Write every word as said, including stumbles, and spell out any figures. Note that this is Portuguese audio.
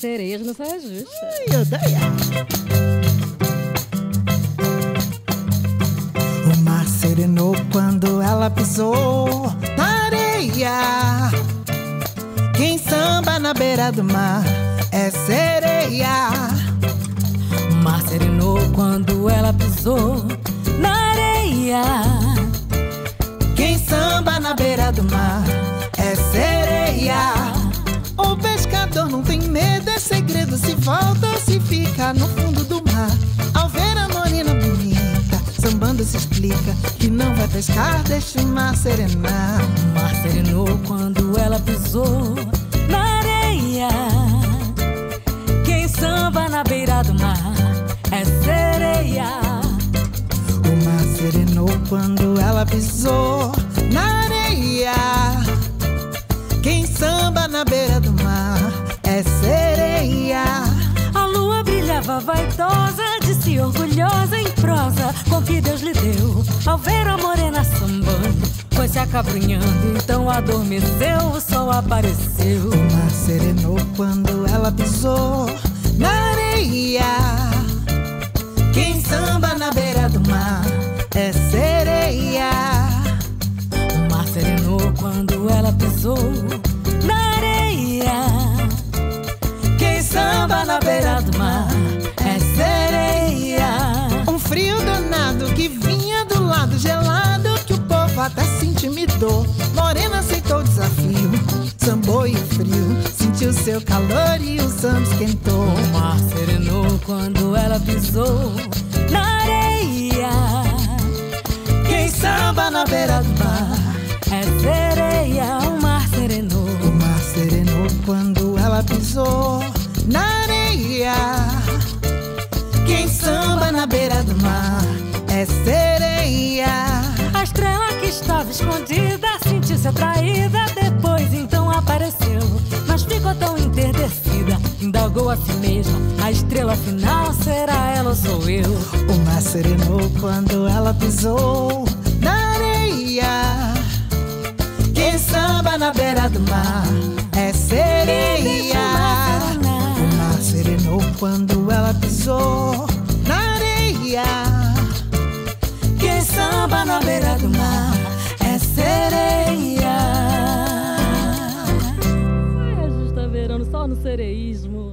sereias não saia justa. Ai, odeia. O mar serenou quando ela pisou na areia. Quem samba na beira do mar é sereia. O mar serenou quando ela pisou na areia. Quem samba na beira do mar é sereia. O pescador não tem medo, é segredo se volta ou se fica no fundo do mar. Ao ver a morena bonita, sambando se explica que não vai pescar, deixa o mar serenar. O mar serenou quando ela pisou na areia. Quem samba na beira do mar é sereia. O mar serenou quando ela pisou na areia. Quem samba na beira do mar é sereia. A lua brilhava vaidosa, disse orgulhosa em prosa com que Deus lhe deu. Ao ver a morena sambando, foi se acabrunhando, então adormeceu, o sol apareceu. O mar serenou quando ela pisou na areia. Quem samba na beira do mar é sereia. O mar serenou quando ela pisou na areia. Quem samba na beira do mar é sereia. Um frio danado que vinha do lado gelado, que o povo até se intimidou. Morena aceitou o desafio, sambou e o frio sentiu seu calor e o samba esquentou. O mar serenou quando ela pisou na areia. Quem samba na beira do mar é sereia. O mar serenou. O mar serenou quando ela pisou na areia. Quem samba na beira do mar é sereia. A estrela que estava escondida sentiu-se atraída, depois então apareceu, mas ficou tão enternecida, indagou a si mesma: a estrela final será ela ou sou eu? O mar serenou quando ela pisou na areia. Quem samba na beira do mar é sereia. O mar serenou quando ela pisou na areia. Quem samba na beira do mar é sereia. É justa verão só no sereísmo.